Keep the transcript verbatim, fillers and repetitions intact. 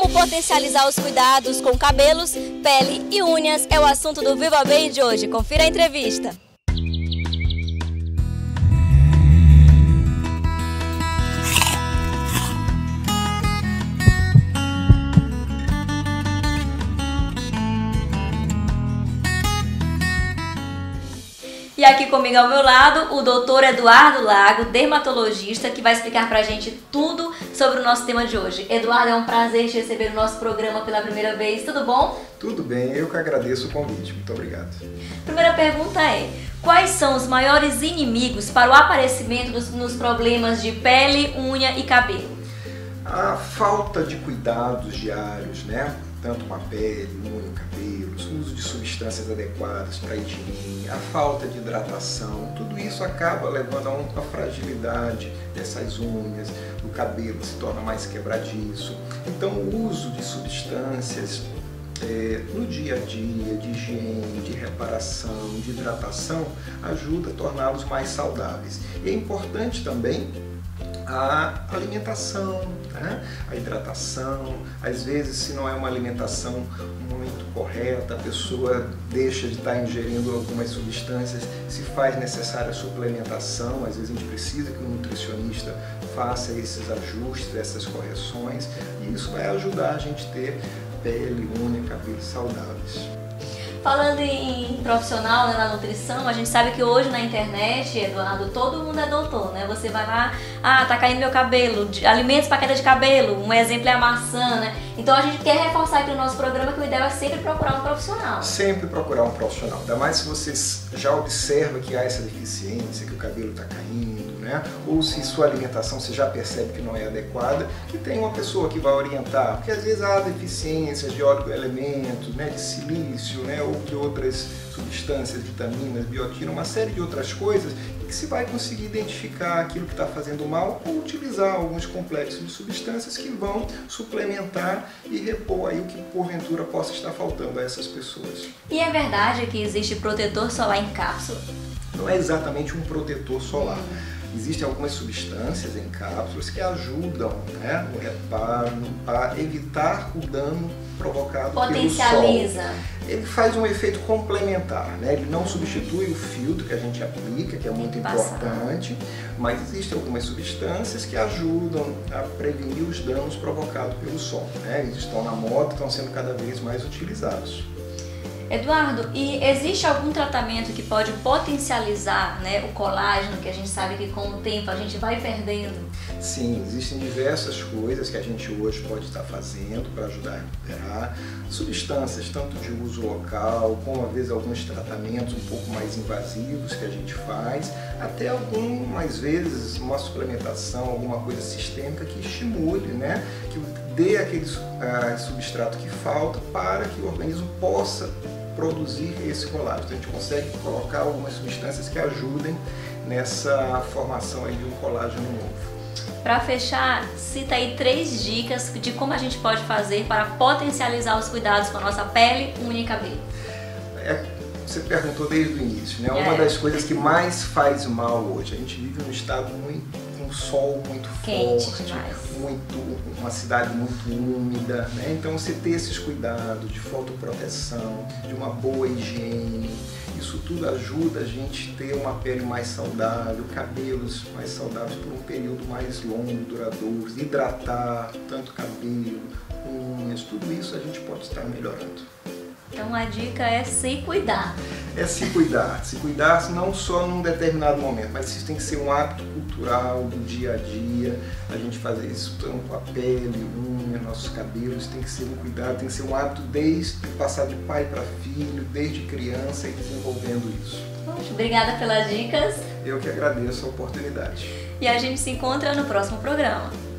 Como potencializar os cuidados com cabelos, pele e unhas é o assunto do Viva Bem de hoje. Confira a entrevista. E aqui comigo ao meu lado, o doutor Eduardo Lago, dermatologista, que vai explicar pra gente tudo sobre o nosso tema de hoje. Eduardo, é um prazer te receber no nosso programa pela primeira vez, tudo bom? Tudo bem, eu que agradeço o convite, muito obrigado. Primeira pergunta é, quais são os maiores inimigos para o aparecimento dos, nos problemas de pele, unha e cabelo? A falta de cuidados diários, né? Tanto com a pele, unha, cabelos, o uso de substâncias adequadas para a higiene, a falta de hidratação, tudo isso acaba levando a uma fragilidade dessas unhas, o cabelo se torna mais quebradiço. Então o uso de substâncias é, no dia a dia, de higiene, de reparação, de hidratação, ajuda a torná-los mais saudáveis. E é importante também a alimentação, né? A hidratação. Às vezes, se não é uma alimentação muito correta, a pessoa deixa de estar ingerindo algumas substâncias, se faz necessária a suplementação. Às vezes a gente precisa que o nutricionista faça esses ajustes, essas correções, e isso vai ajudar a gente a ter pele, unha, cabelo saudáveis. Falando em profissional, né, na nutrição, a gente sabe que hoje na internet, Eduardo, todo mundo é doutor, né? Você vai lá, ah, tá caindo meu cabelo, alimentos para queda de cabelo, um exemplo é a maçã, né? Então a gente quer reforçar aqui no nosso programa que o ideal é sempre procurar um profissional. Sempre procurar um profissional, ainda mais se você já observa que há essa deficiência, que o cabelo tá caindo, né? Ou se sua alimentação você já percebe que não é adequada, que tem uma pessoa que vai orientar, porque às vezes há deficiências de oligoelementos, né, de silício, né, ou de outras substâncias, vitaminas, biotina, uma série de outras coisas, e que se vai conseguir identificar aquilo que está fazendo mal ou utilizar alguns complexos de substâncias que vão suplementar e repor aí o que porventura possa estar faltando a essas pessoas. E é verdade que existe protetor solar em cápsula? Não é exatamente um protetor solar. Existem algumas substâncias em cápsulas que ajudam, né, no reparo, a evitar o dano provocado pelo sol. Potencializa. Ele faz um efeito complementar, né? Ele não substitui o filtro que a gente aplica, que é muito importante, mas existem algumas substâncias que ajudam a prevenir os danos provocados pelo sol, né? Eles estão na moda, estão sendo cada vez mais utilizados. Eduardo, e existe algum tratamento que pode potencializar, né, o colágeno, que a gente sabe que com o tempo a gente vai perdendo? Sim, existem diversas coisas que a gente hoje pode estar fazendo para ajudar a recuperar. Substâncias tanto de uso local, como às vezes alguns tratamentos um pouco mais invasivos que a gente faz, até algumas vezes uma suplementação, alguma coisa sistêmica que estimule, né, que dê aquele uh, substrato que falta para que o organismo possa produzir esse colágeno. Então a gente consegue colocar algumas substâncias que ajudem nessa formação aí de um colágeno novo. Para fechar, cita aí três dicas de como a gente pode fazer para potencializar os cuidados com a nossa pele, unha e cabelo. É, você perguntou desde o início, né? É. Uma das coisas que mais faz mal hoje, a gente vive num estado muito, um sol muito quente forte, demais. muito, uma cidade muito úmida, né? Então você ter esses cuidados de fotoproteção, de uma boa higiene, isso tudo ajuda a gente ter uma pele mais saudável, cabelos mais saudáveis por um período mais longo, duradouro, hidratar tanto cabelo, unhas, tudo isso a gente pode estar melhorando. Então a dica é se cuidar. É se cuidar, se cuidar não só num determinado momento, mas isso tem que ser um hábito cultural do dia a dia, a gente fazer isso tanto com a pele, unha, nossos cabelos, tem que ser um cuidado, tem que ser um hábito desde passar de pai para filho, desde criança e desenvolvendo isso. Poxa, obrigada pelas dicas. Eu que agradeço a oportunidade. E a gente se encontra no próximo programa.